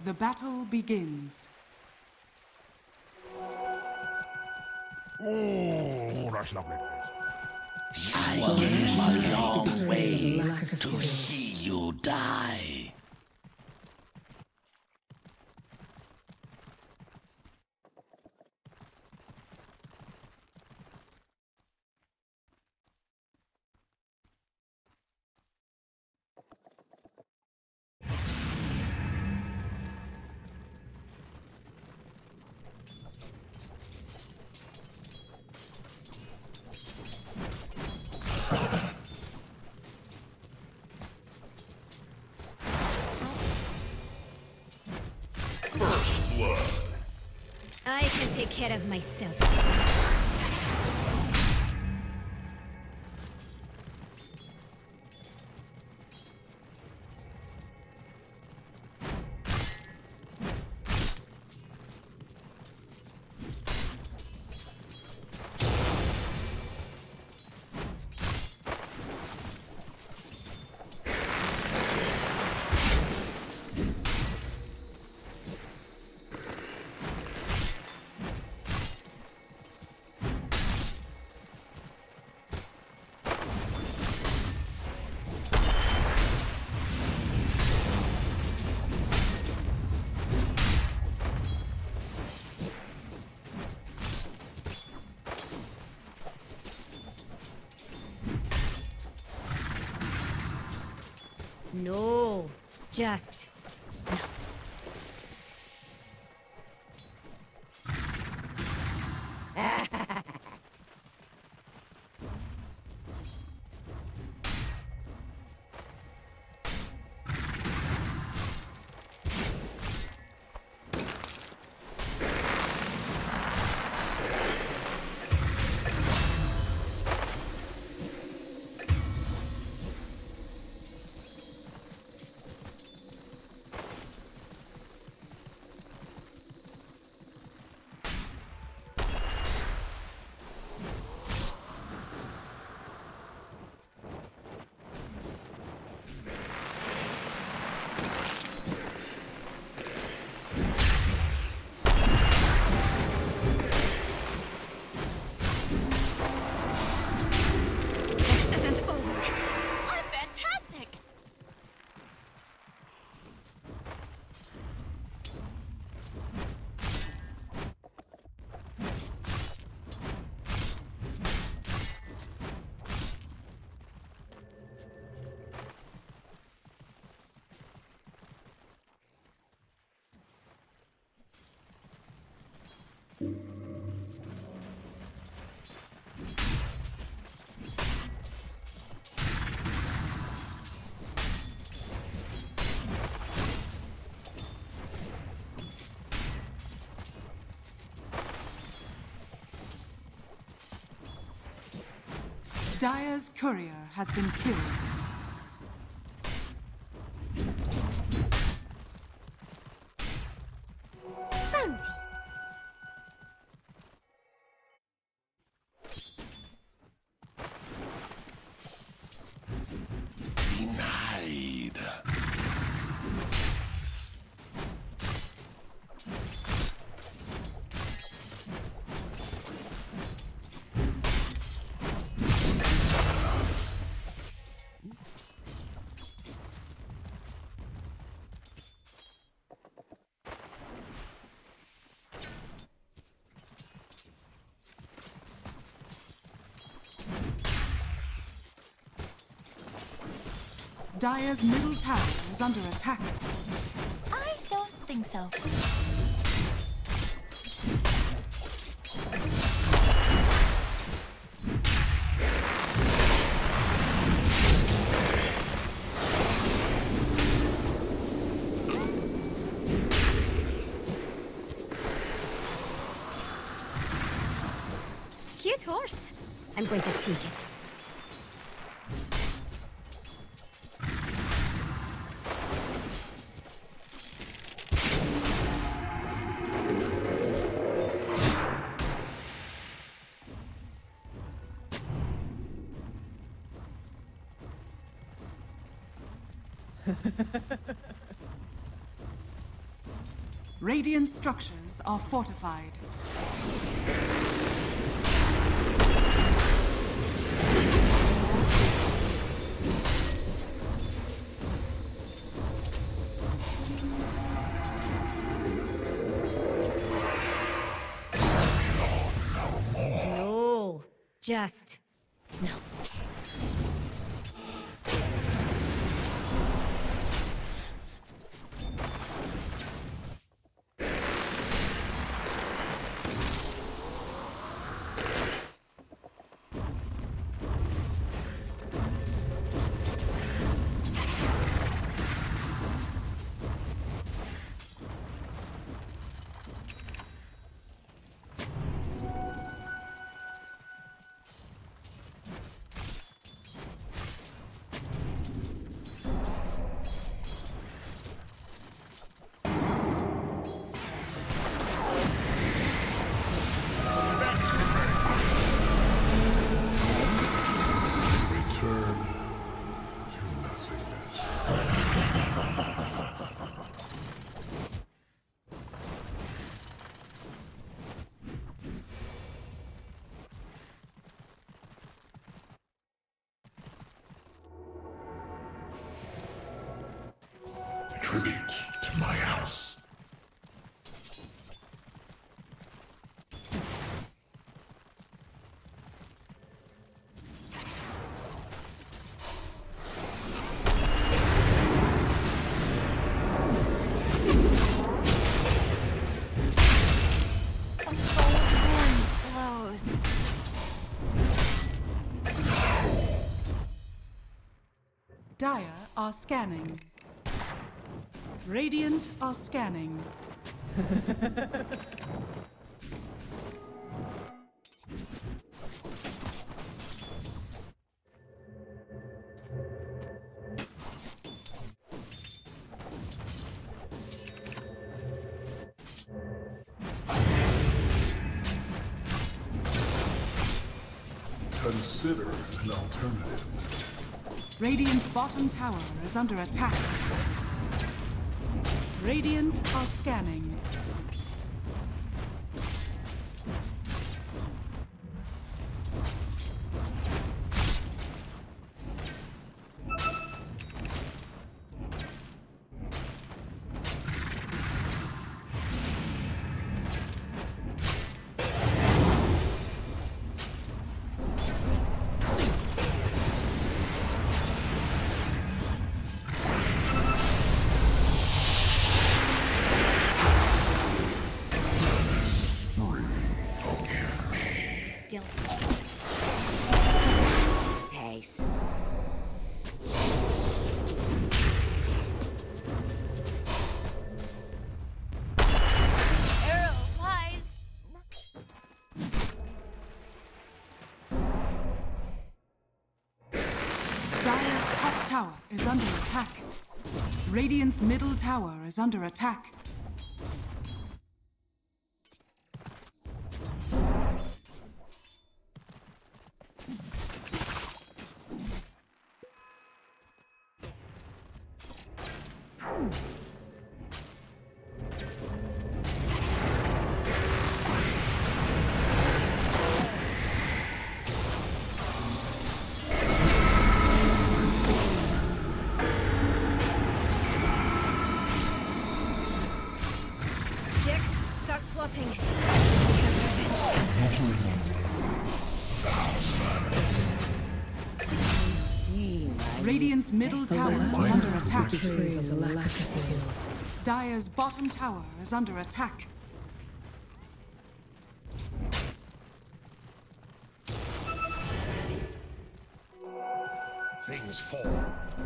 The battle begins. Oh, that's lovely. I came a long way to see you die. I can take care of myself. No, just... Dire's courier has been killed. Bounty. Denied. Dire's middle tower is under attack. I don't think so. Cute horse. I'm going to take it. Radiant structures are fortified. No, just no. Return to nothingness. Tribute to my house. A cold wind blows. Dire are scanning. Radiant are scanning. Consider an alternative. Radiant's bottom tower is under attack. Radiant are scanning. Still. Pace. Arrow lies. Dire's top tower is under attack. Radiant's middle tower is under attack. Jax, start plotting. Radiant's middle tower is under attack. Betrays a lack of skill. Dire's bottom tower is under attack. Things fall.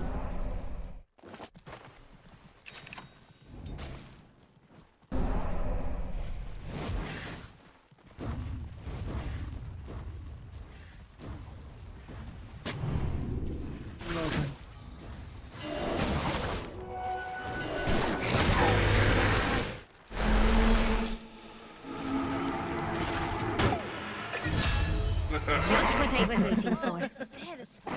Just what I was waiting for. Satisfying.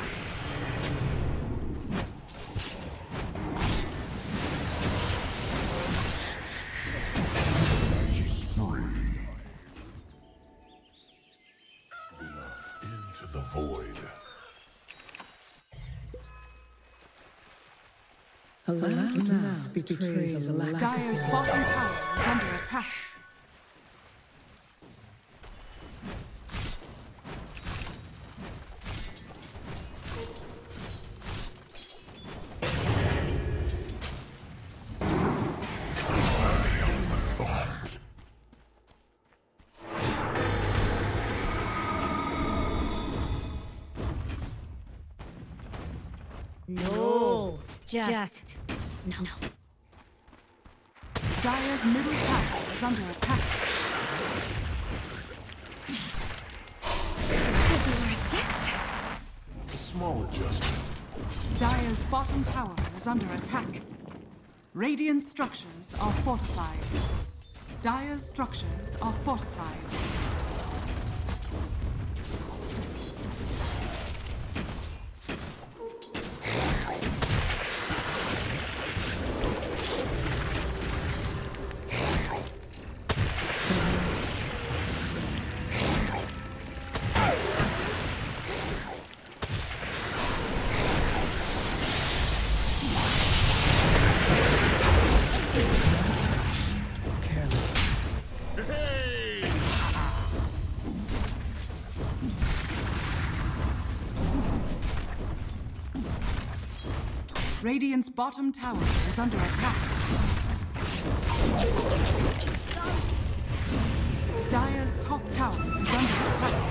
A loud mouth betrays a lack of Dire's skill. bottom tower is under attack. No. Just. No. Dire's middle tower is under attack. A small adjustment. Dire's bottom tower is under attack. Radiant structures are fortified. Dire's structures are fortified. Radiant's bottom tower is under attack. Dire's top tower is under attack.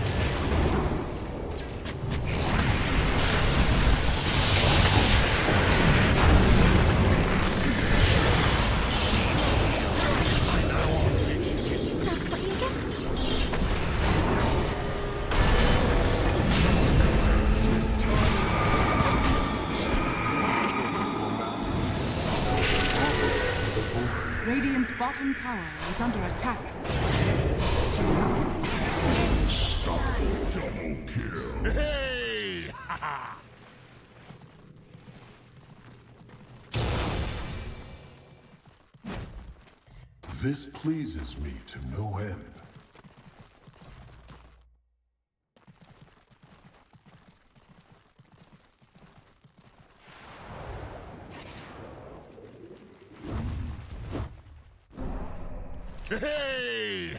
That's what you get. Radiant's bottom tower is under attack. Hey! This pleases me to no end. Hey!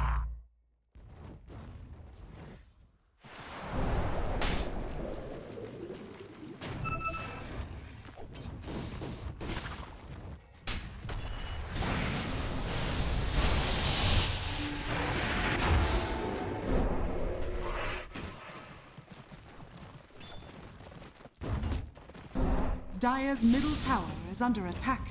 Dire's middle tower is under attack.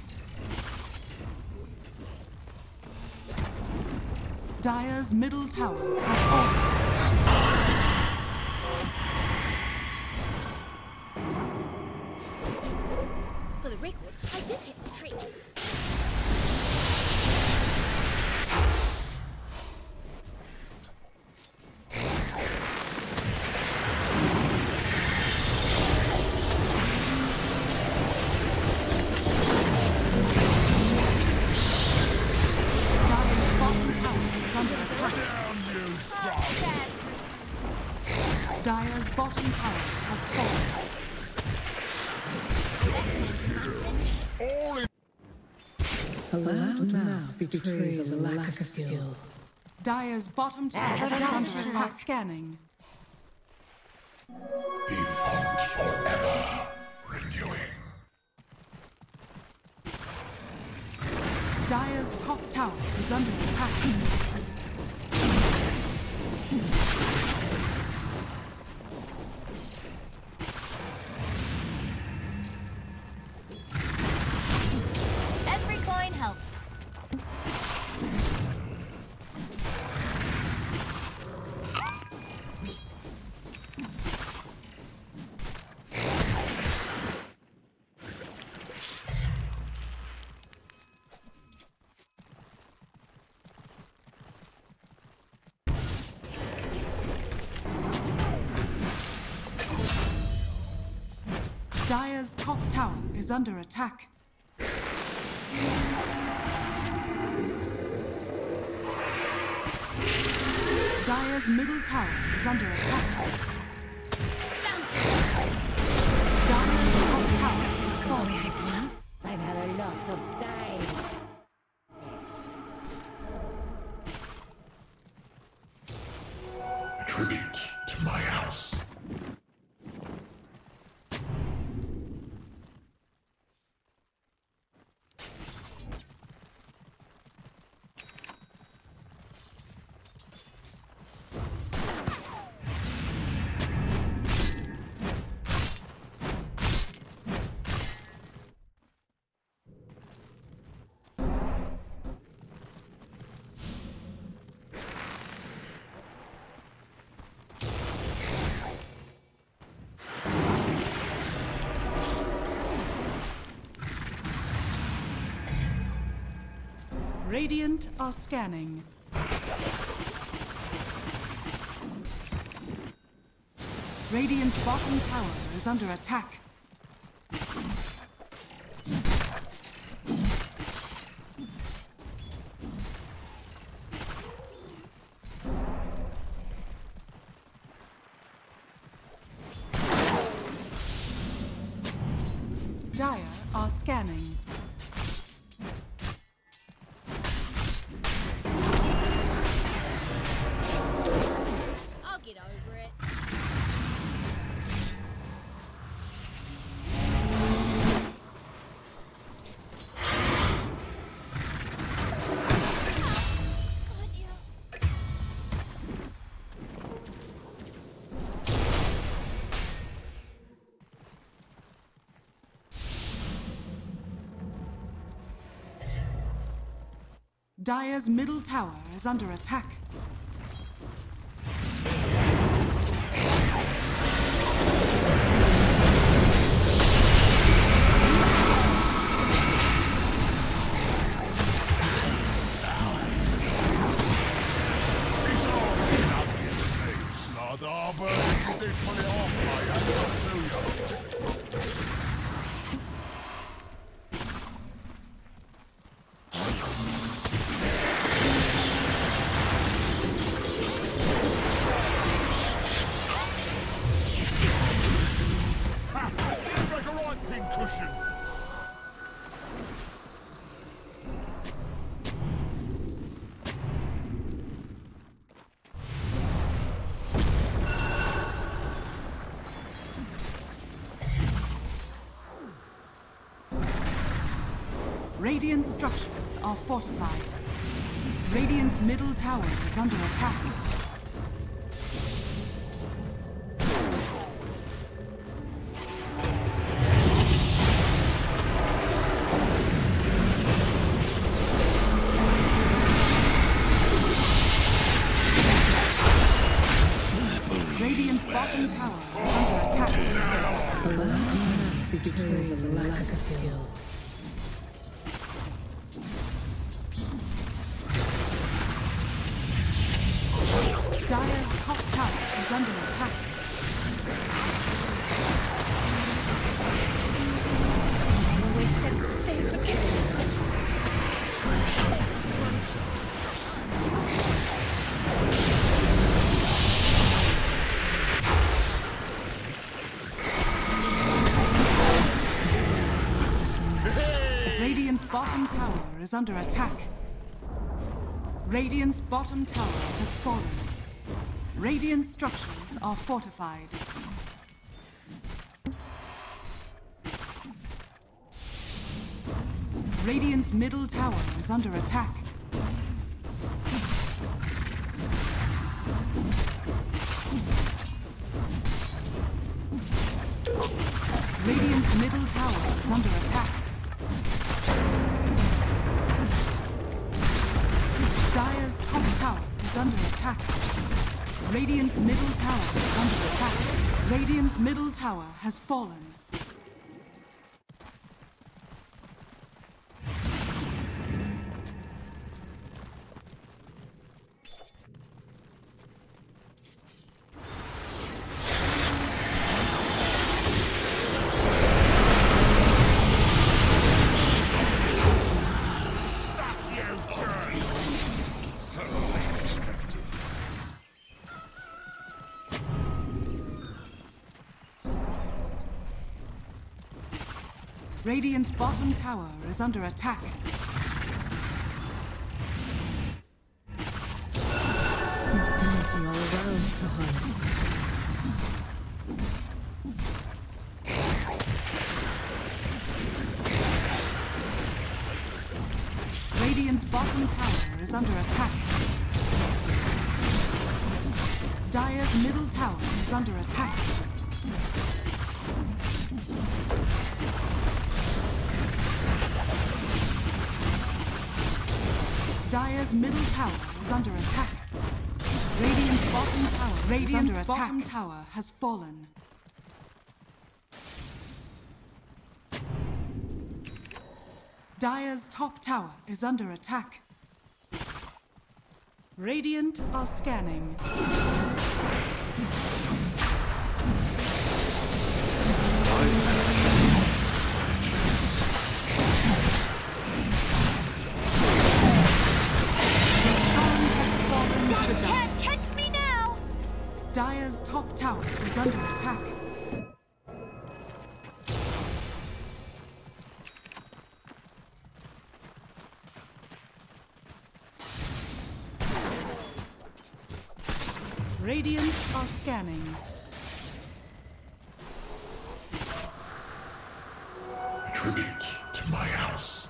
Dire's middle tower has fallen. For the record, I did hit the tree. Dire's bottom tower is under attack. Dire's bottom tower has fallen. A loud mouth betrays a lack of skill. Dire's bottom tower is under attack. Scanning. Defunct forever. Renewing. Dire's top tower is under attack. Every coin helps. Dire's top tower is under attack. Dire's middle tower is under attack. Dire's top tower is falling. Radiant are scanning. Radiant's bottom tower is under attack. Dire are scanning. I'll get over it. God, yeah. Dire's middle tower is under attack. Radiant structures are fortified. Radiant's middle tower is under attack. Radiant's bottom tower is under attack. A lack of math betrays a lack of skill. Dire's top tower is under attack. Always said things would kill you. Radiant's bottom tower is under attack. Radiant's bottom tower has fallen. Radiant structures are fortified. Radiant's middle tower is under attack. Radiant's middle tower is under attack. Dire's top tower is under attack. Radiant's middle tower is under attack. Radiant's middle tower has fallen. Radiant's bottom tower is under attack. There's bounty all around to harness. Radiant's bottom tower is under attack. Dire's middle tower is under attack. Dire's middle tower is under attack. Radiant's bottom tower has fallen. Dire's top tower is under attack. Radiant are scanning. Roshan has fallen to the dark. Can't catch me now! Dire's top tower is under attack. Radiant are scanning. Tribute to my house.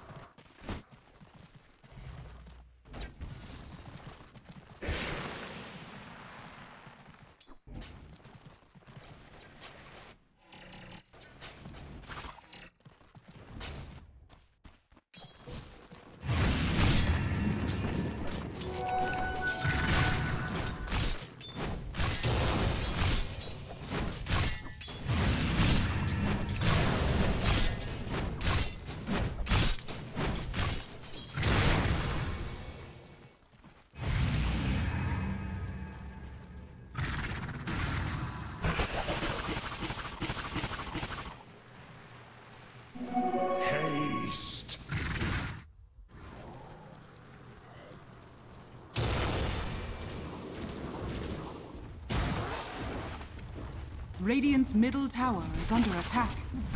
Haste. Radiant's middle tower is under attack.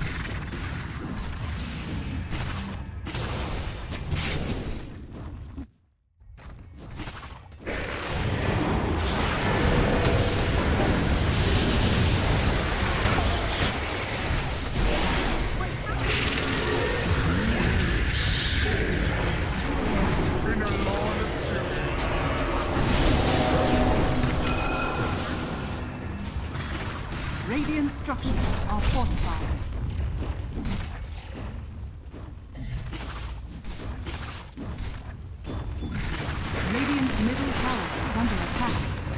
Radiant structures are fortified. Radiant's middle tower is under attack.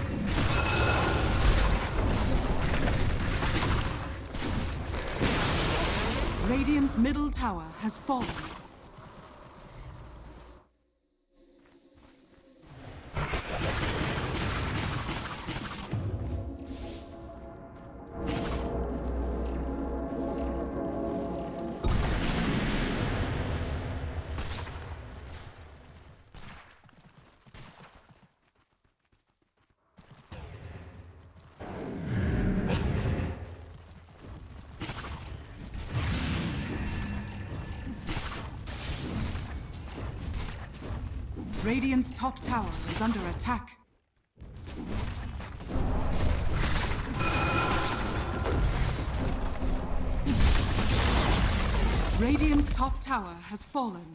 Radiant's middle tower has fallen. Radiant's top tower is under attack. Radiant's top tower has fallen.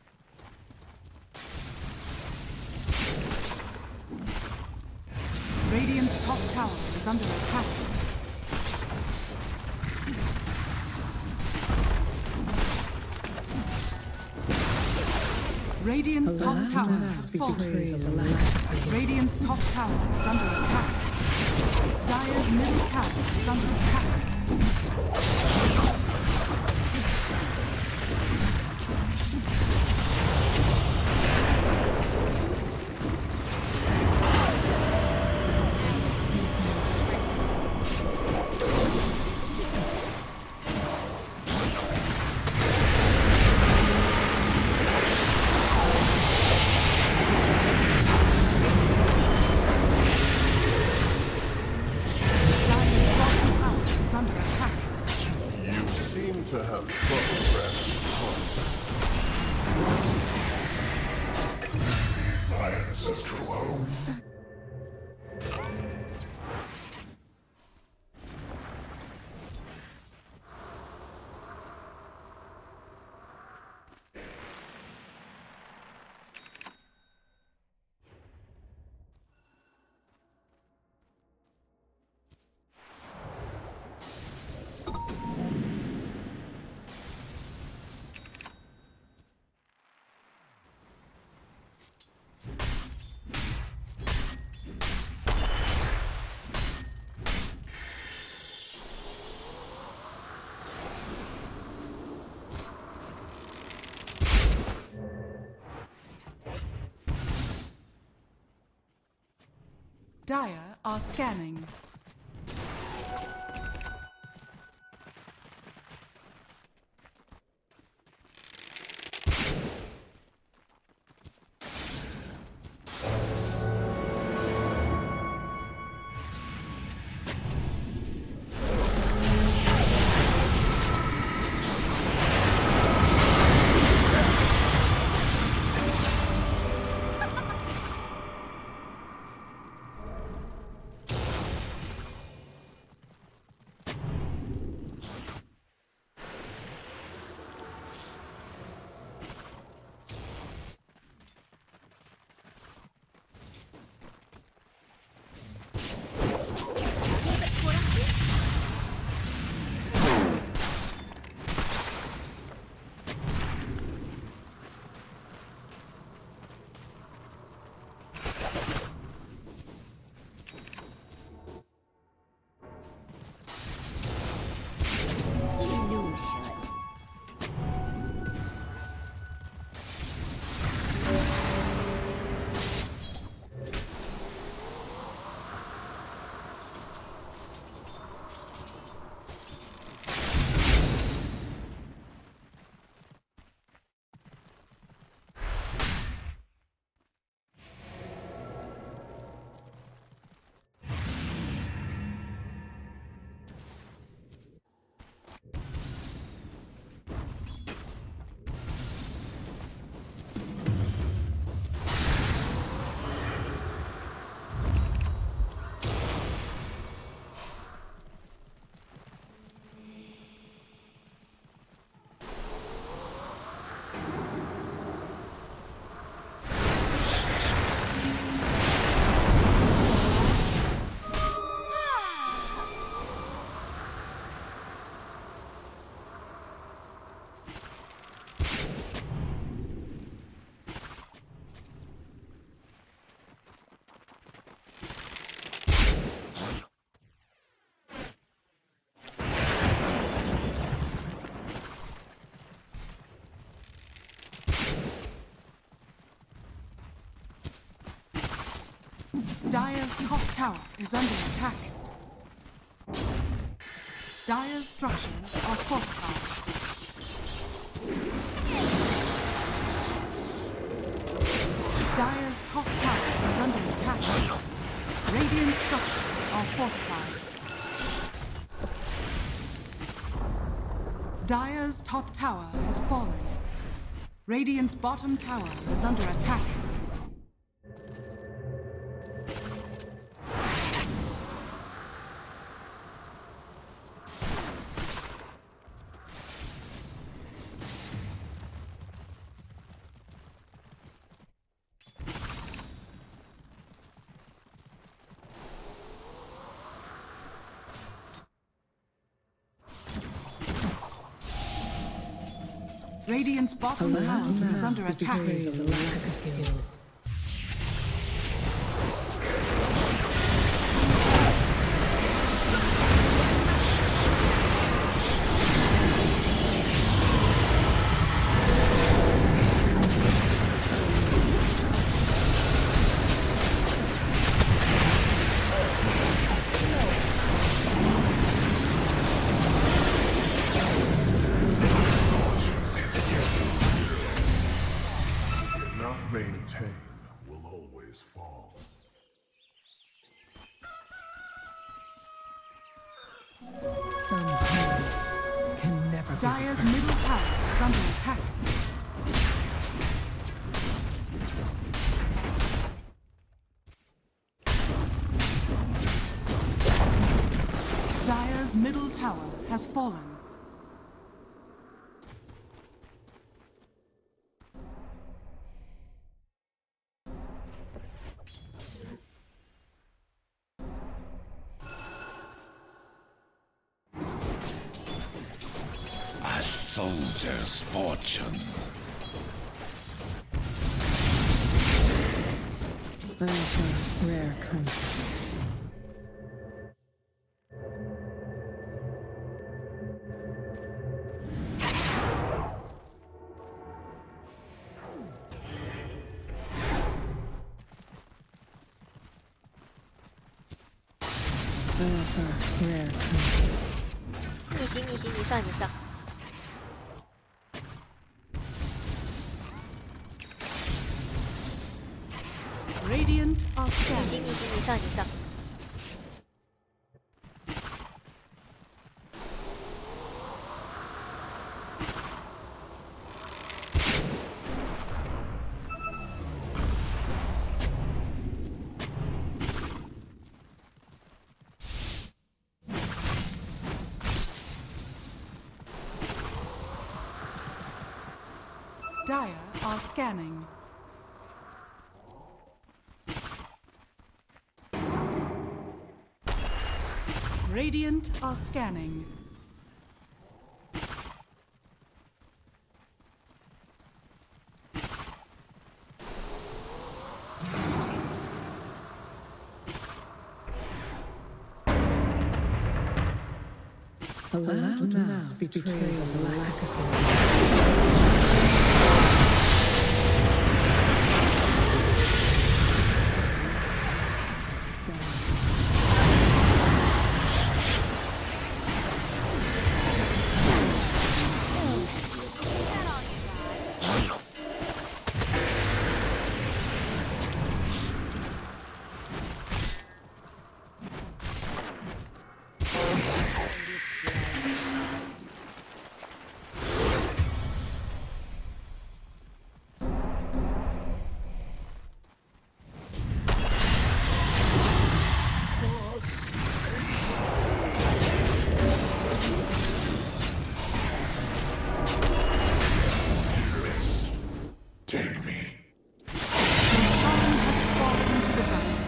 Radiant's top tower is under attack. Radiant's top tower has fallen. Radiant's top tower is under attack. Dire's middle tower is under attack. To have trouble grasping concepts. My ancestral home. Dire are scanning. Dire's top tower is under attack. Dire's structures are fortified. Dire's top tower is under attack. Radiant structures are fortified. Dire's top tower has fallen. Radiant's bottom tower is under attack. Radiant's bottom tower is under attack. Betrays a lack of skill. Maintain will always fall. Some opponents can never be Dire's defeated. middle tower is under attack. Dire's middle tower has fallen. Soldier's fortune. I'm from rare country. Rare kindness. 逆袭逆袭，你上你上。 Radiant are 逆袭 scanning. 逆袭，你上你上。 Dire are scanning. Radiant are scanning. A loud mouth betrays a lack of skill. Take me. Shaman has fallen to the dire.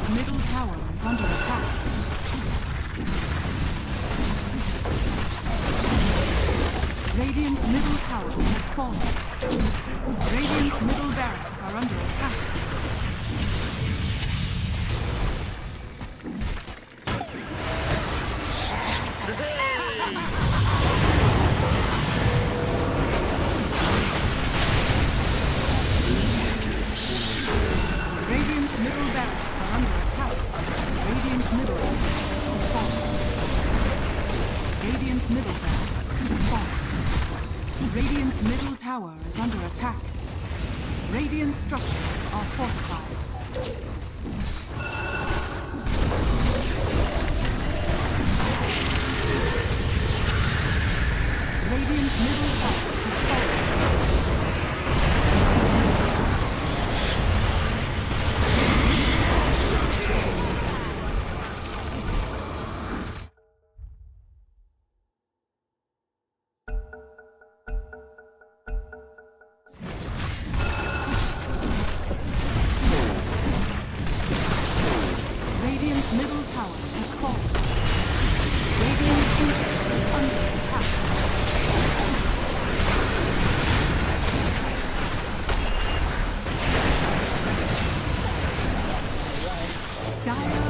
Radiant's middle tower is under attack. Radiant's middle tower has fallen. Radiant's middle barracks are under attack. Radiant's middle barracks are under attack. Radiant's middle barracks is falling. Radiant's middle barracks is falling. Radiant's middle tower is under attack. Radiant structures are fortified. Radiant's middle tower is falling. Radiant's middle tower has fallen. Radiant's ancient is under attack. Dire